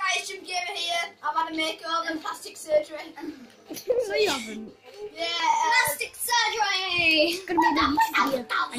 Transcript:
guys, Jim Gamer here. I've had a makeover and plastic surgery. No, you haven't. Yeah. Plastic surgery! It's gonna be the YouTube video.